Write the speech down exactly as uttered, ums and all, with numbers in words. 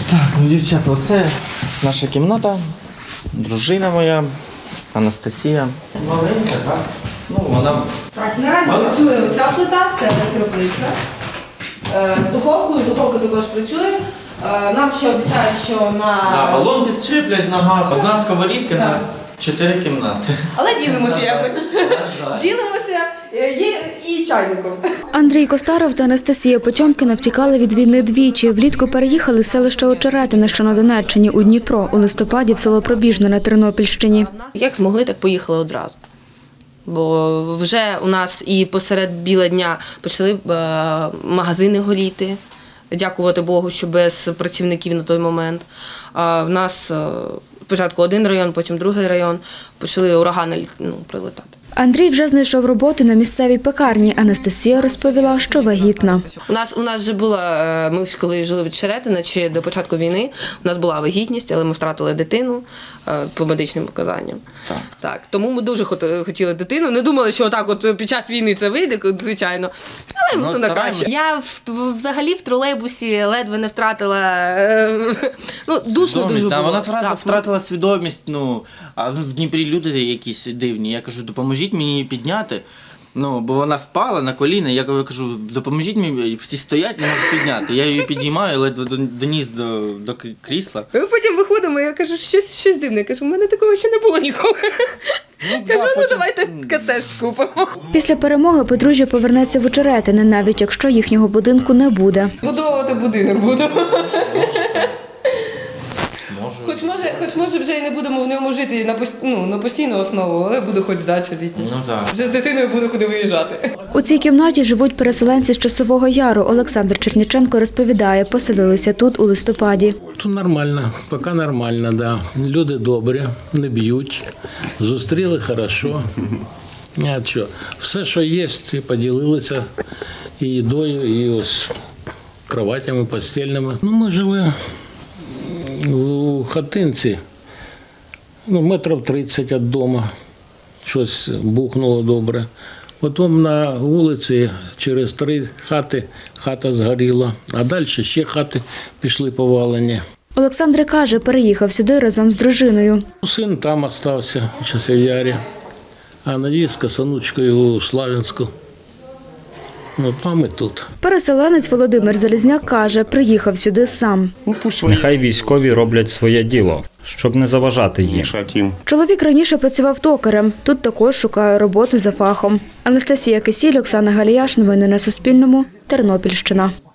Так, ну, дівчата, оце наша кімната, дружина моя, Анастасія. Маленька, так? Ну, вона... Так, наразі працює оця плита, це електроплитка. З духовкою, духовка також працює. Нам ще обіцяють, що на... А балон підшиплять на газ. Одна сковорідка на чотири кімнати. Але ділимося якось. Ділимося, є і чайником. Андрій Костаров та Анастасія Потьомкіна втікали від війни двічі. Влітку переїхали з селища Очеретине, що на Донеччині, у Дніпро, у листопаді в село Пробіжне на Тернопільщині. Як змогли, так поїхали одразу. Бо вже у нас і посеред біла дня почали магазини горіти. Дякувати Богу, що без працівників на той момент. А в нас спочатку один район, потім другий район, почали урагани ну, прилетати. Андрій вже знайшов роботу на місцевій пекарні. Анастасія розповіла, що вагітна. У нас у нас вже була, ми ж коли жили від Очеретина, чи до початку війни, у нас була вагітність, але ми втратили дитину по медичним показанням. Так. Так, тому ми дуже хотіли дитину. Не думали, що отак от під час війни це вийде, звичайно. Але ну, на краще. Я в, взагалі в тролейбусі ледве не втратила, ну, душно дуже було. Да, вона втратила, втратила свідомість, ну, а в Дніпрі люди якісь дивні. Я кажу, допоможіть мені її підняти. Ну, бо вона впала на коліна, я кажу, допоможіть мені, всі стоять, не можуть підняти. Я її підіймаю, ледве доніс до, до крісла. Ми потім виходимо, я кажу, щось, щось дивне. Я кажу, у мене такого ще не було ніколи. Ну, кажу, да, ну потім... давайте тест купимо. Після перемоги подружжя повернеться в Очеретине, навіть якщо їхнього будинку не буде. Будувати будинок буду. Хоч може, хоч може вже і не будемо в ньому жити на, пост... ну, на постійну основу, але буду хоч дача літня. Ну, так. Вже з дитиною буду куди виїжджати. У цій кімнаті живуть переселенці з Часового Яру. Олександр Черніченко розповідає, поселилися тут у листопаді. Тут нормально, поки нормально, да. Люди добрі, не б'ють, зустріли хорошо. А що? Все, що є, поділилися і їдою, і ось кроватями, постільними. Ну, ми жили у хатинці, ну, метрів тридцять від дому, щось бухнуло добре. Потім на вулиці через три хати хата згоріла, а далі ще хати пішли повалені. Олександр каже, переїхав сюди разом з дружиною. Син там залишився у Часов'ярі, а Надійська з онучкою у Славянську. Ну, там і тут. Переселенець Володимир Залізняк каже, приїхав сюди сам. Нехай військові роблять своє діло, щоб не заважати їм. Чоловік раніше працював токарем, тут також шукає роботу за фахом. Анастасія Кисіль, Оксана Галіяш. Новини на Суспільному. Тернопільщина.